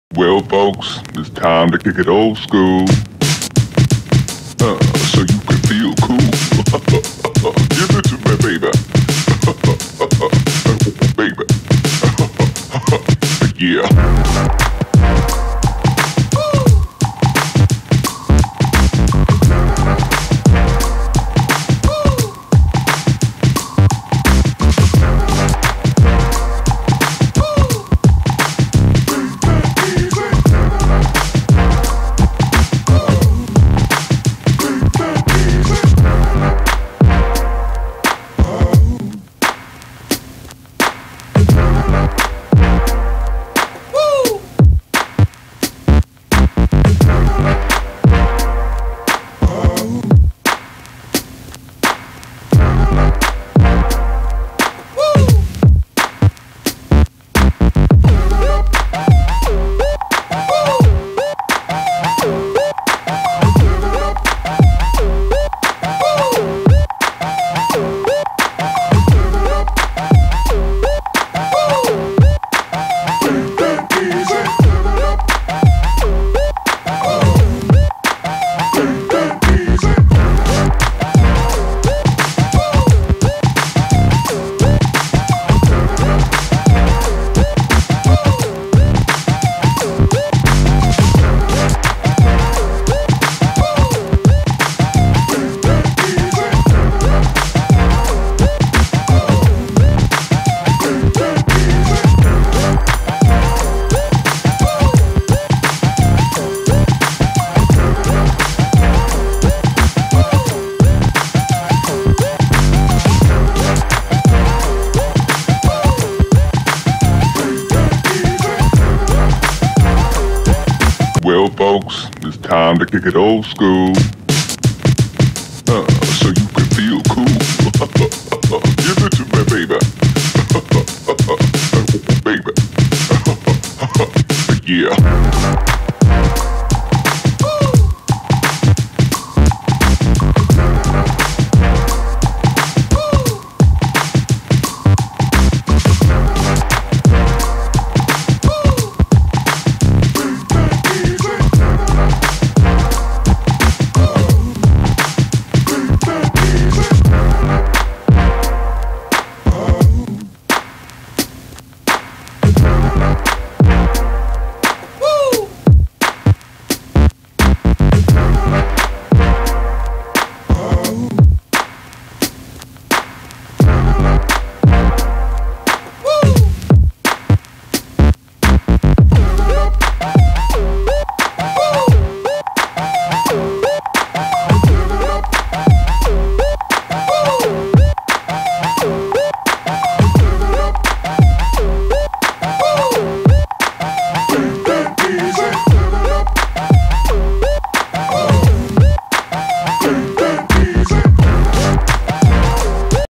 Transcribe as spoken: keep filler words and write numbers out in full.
Well, folks, it's time to kick it old school. Uh, so you can feel cool. Give it to me, baby. baby. yeah. Well, folks, it's time to kick it old school. Uh, so you can feel cool. Give it to me, baby. baby. yeah.